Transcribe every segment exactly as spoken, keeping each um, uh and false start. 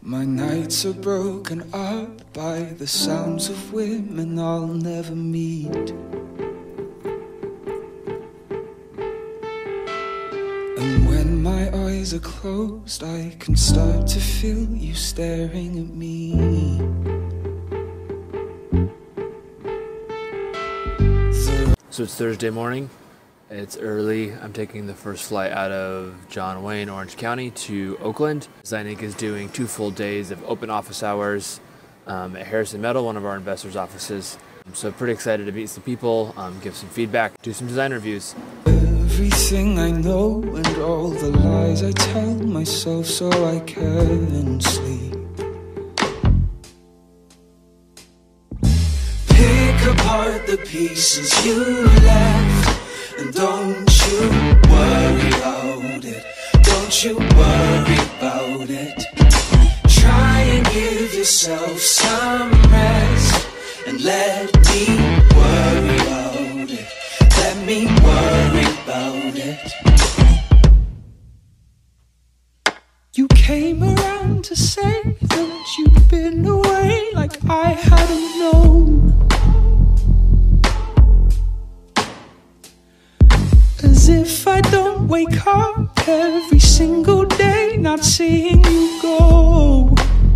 My nights are broken up by the sounds of women I'll never meet. And when my eyes are closed, I can start to feel you staring at me. So it's Thursday morning. It's early. I'm taking the first flight out of John Wayne, Orange County to Oakland. Design Inc is doing two full days of open office hours um, at Harrison Metal, one of our investors' offices. So pretty excited to meet some people, um, give some feedback, do some design reviews. Everything I know and all the lies I tell myself so I can sleep. Pick apart the pieces you left, and don't you worry about it. Don't you worry about it. Try and give yourself some rest, and let me worry about it. Let me worry about it. You came around to say that you'd been away like I hadn't known. As if I don't wake up every single day not seeing you go.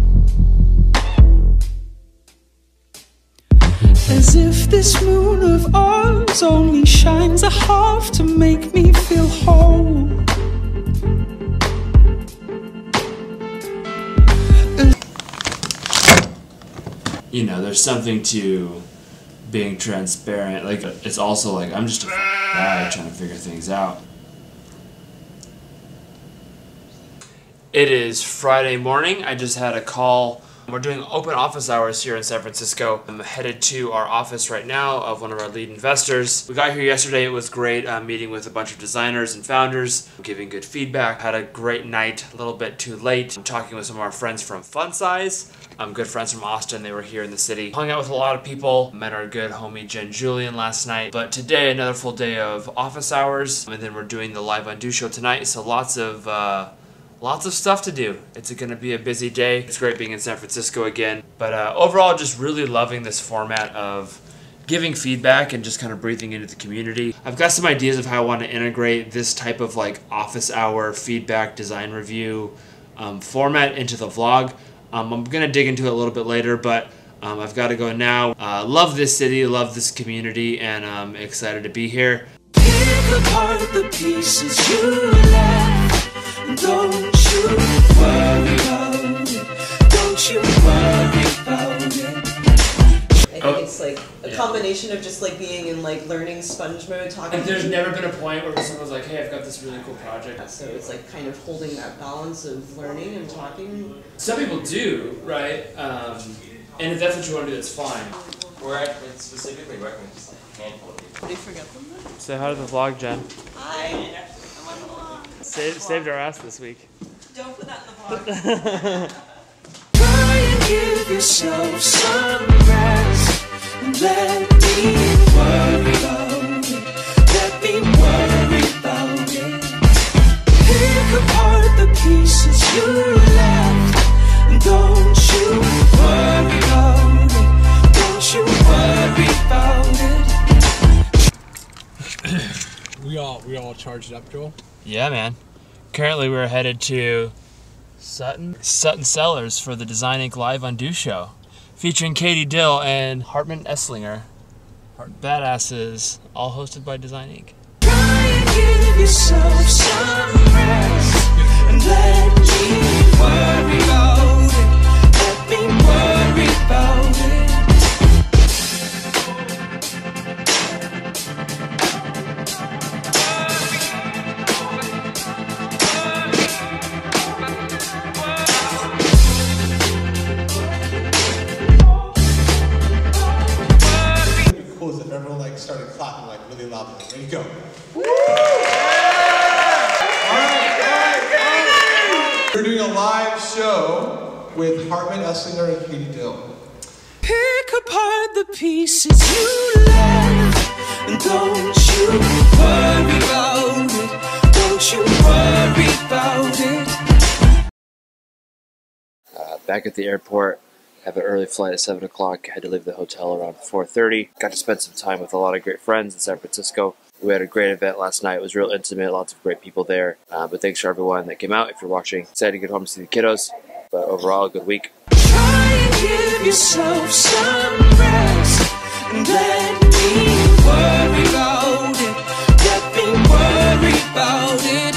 As if this moon of ours only shines a half to make me feel whole. You know, there's something to being transparent. Like, it's also like, I'm just a guy trying to figure things out. It is Friday morning. I just had a call. We're doing open office hours here in San Francisco. I'm headed to our office right now of one of our lead investors. We got here yesterday. It was great uh, meeting with a bunch of designers and founders, giving good feedback. Had a great night, a little bit too late. I'm talking with some of our friends from Fun Size. I'm good friends from Austin. They were here in the city. Hung out with a lot of people. Met our good homie Jen Julian last night. But today, another full day of office hours. And then we're doing the Live Undo show tonight. So lots of uh, Lots of stuff to do. It's going to be a busy day. It's great being in San Francisco again. But uh, overall, just really loving this format of giving feedback and just kind of breathing into the community. I've got some ideas of how I want to integrate this type of like office hour feedback, design review um, format into the vlog. Um, I'm going to dig into it a little bit later, but um, I've got to go now. Uh, love this city, love this community, and I'm excited to be here. Pick apart the pieces you left. Don't you worry about it. Don't you worry about it. I think oh, it's like a yeah. combination of just like being in like learning sponge mode, talking. And there's never been a point where someone's like, "Hey, I've got this really cool project." So it's like kind of holding that balance of learning and talking. Some people do, right? Um, and if that's what you want to do, that's fine. We're actually specifically working with just like a handful of people. Did you forget them then? Say hi to the vlog, Jen. Hi. Saved, saved our ass this week. Don't put that in the vlog. Try and give yourself some rest, and let me worry about it. Let me worry about it. Pick apart the pieces you left, and don't you worry about it. Don't you worry about it. we all we all charged up, Joel. Yeah, man. Currently, we're headed to Sutton Sutton Cellars for the Design Inc Live Undo show, featuring Katie Dill and Hartman Esslinger. Badasses, all hosted by Design Inc. Try and give yourself some rest, and let me worry about it. Let me worry about it. Everyone like started clapping like really loudly. There you go. Woo! All right, all right, all right. We're doing a live show with Hartman Esslinger and Katie Dill. Pick apart the pieces you left, and don't you worry about it. Don't you worry about it. back at the airport. Have an early flight at seven o'clock. Had to leave the hotel around four thirty. Got to spend some time with a lot of great friends in San Francisco. We had a great event last night. It was real intimate, lots of great people there. Uh, but thanks for everyone that came out. If you're watching, excited to get home to see the kiddos. But overall, a good week. Try and give yourself some rest and let me worry about it. Let me worry about it.